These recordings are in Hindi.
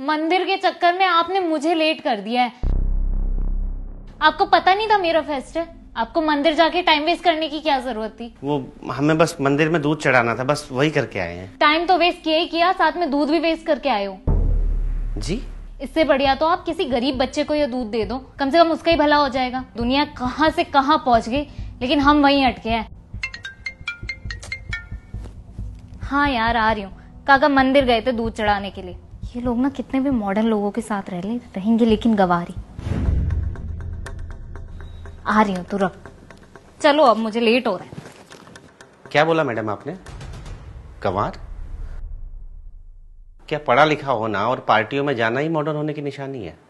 मंदिर के चक्कर में आपने मुझे लेट कर दिया है। आपको पता नहीं था मेरा फेस्ट है? आपको मंदिर जाके टाइम वेस्ट करने की क्या जरूरत थी? वो हमें बस मंदिर में दूध चढ़ाना था, बस वही करके आए हैं। टाइम तो वेस्ट किया ही किया, साथ में दूध भी वेस्ट करके आए हो। जी? इससे बढ़िया तो आप किसी गरीब बच्चे को ये दूध दे दो, कम से कम उसका ही भला हो जाएगा। दुनिया कहां से कहां पहुंच गई, लेकिन हम वहीं अटके हैं। हाँ यार, आ रही हूँ। काका मंदिर गए थे दूध चढ़ाने के लिए। ये लोग ना कितने भी मॉडर्न लोगों के साथ रहेंगे, लेकिन गवारी। आ रही हूँ, तू रुक। चलो अब, मुझे लेट हो रहा है। क्या बोला मैडम आपने? गंवार? क्या पढ़ा लिखा होना और पार्टियों में जाना ही मॉडर्न होने की निशानी है?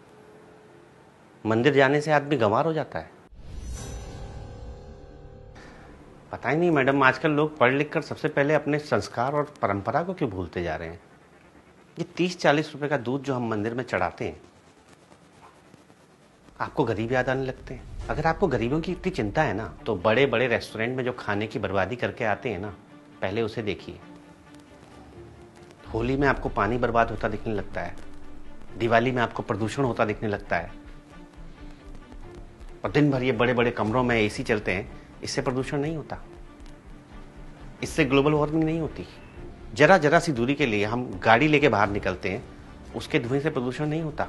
मंदिर जाने से आदमी गंवार हो जाता है? पता ही नहीं मैडम, आजकल लोग पढ़ लिख कर सबसे पहले अपने संस्कार और परंपरा को क्यों भूलते जा रहे हैं। ये 30-40 रुपए का दूध जो हम मंदिर में चढ़ाते हैं, आपको गरीब याद आने लगते हैं। अगर आपको गरीबों की इतनी चिंता है ना, तो बड़े बड़े रेस्टोरेंट में जो खाने की बर्बादी करके आते हैं ना, पहले उसे देखिए। होली में आपको पानी बर्बाद होता दिखने लगता है, दिवाली में आपको प्रदूषण होता दिखने लगता है, और दिन भर ये बड़े बड़े कमरों में एसी चलते हैं। इससे प्रदूषण नहीं होता, इससे ग्लोबल वार्मिंग नहीं होती। जरा जरा सी दूरी के लिए हम गाड़ी लेके बाहर निकलते हैं, उसके धुएं से प्रदूषण नहीं होता।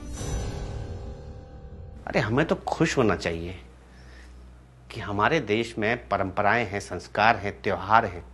अरे हमें तो खुश होना चाहिए कि हमारे देश में परंपराएं हैं, संस्कार हैं, त्योहार हैं।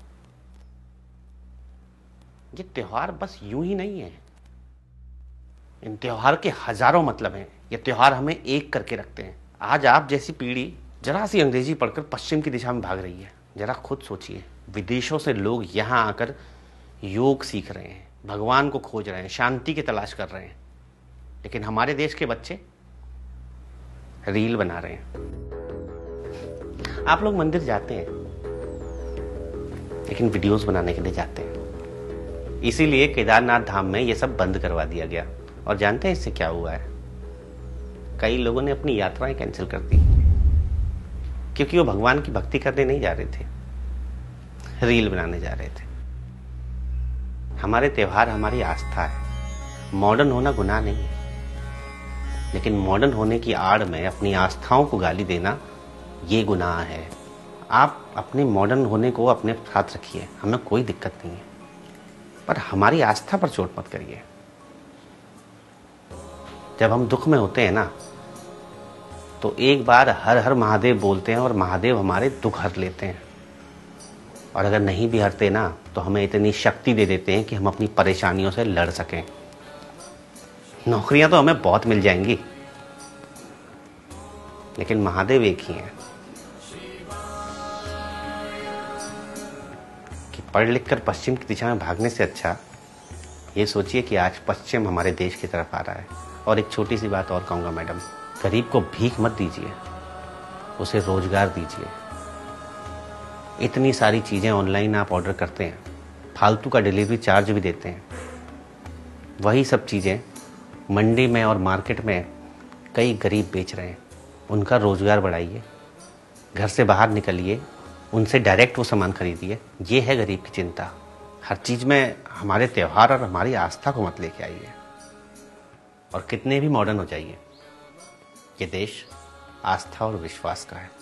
ये त्योहार बस यूं ही नहीं है, इन त्योहार के हजारों मतलब हैं। ये त्योहार हमें एक करके रखते हैं। आज आप जैसी पीढ़ी जरा सी अंग्रेजी पढ़कर पश्चिम की दिशा में भाग रही है। जरा खुद सोचिए, विदेशों से लोग यहाँ आकर योग सीख रहे हैं, भगवान को खोज रहे हैं, शांति की तलाश कर रहे हैं, लेकिन हमारे देश के बच्चे रील बना रहे हैं। आप लोग मंदिर जाते हैं, लेकिन वीडियोस बनाने के लिए जाते हैं। इसीलिए केदारनाथ धाम में ये सब बंद करवा दिया गया। और जानते हैं इससे क्या हुआ है? कई लोगों ने अपनी यात्राएं कैंसिल कर दी, क्योंकि वो भगवान की भक्ति करने नहीं जा रहे थे, रील बनाने जा रहे थे। हमारे त्योहार हमारी आस्था है। मॉडर्न होना गुनाह नहीं है, लेकिन मॉडर्न होने की आड़ में अपनी आस्थाओं को गाली देना ये गुनाह है। आप अपने मॉडर्न होने को अपने साथ रखिए, हमें कोई दिक्कत नहीं है, पर हमारी आस्था पर चोट मत करिए। जब हम दुख में होते हैं ना, तो एक बार हर हर महादेव बोलते हैं और महादेव हमारे दुख हर लेते हैं। और अगर नहीं भी हरते ना, तो हमें इतनी शक्ति दे देते हैं कि हम अपनी परेशानियों से लड़ सकें। नौकरियां तो हमें बहुत मिल जाएंगी, लेकिन महादेव एक ही हैं। कि पढ़ लिख कर पश्चिम की दिशा में भागने से अच्छा ये सोचिए कि आज पश्चिम हमारे देश की तरफ आ रहा है। और एक छोटी सी बात और कहूंगा मैडम, गरीब को भीख मत दीजिए, उसे रोजगार दीजिए। इतनी सारी चीजें ऑनलाइन आप ऑर्डर करते हैं, फालतू का डिलीवरी चार्ज भी देते हैं। वही सब चीजें मंडी में और मार्केट में कई गरीब बेच रहे हैं। उनका रोजगार बढ़ाइए, घर से बाहर निकलिए, उनसे डायरेक्ट वो सामान खरीदिए। ये है गरीब की चिंता। हर चीज में हमारे त्योहार और हमारी आस्था को मत लेके आइए। और कितने भी मॉडर्न हो जाइए, ये देश आस्था और विश्वास का है।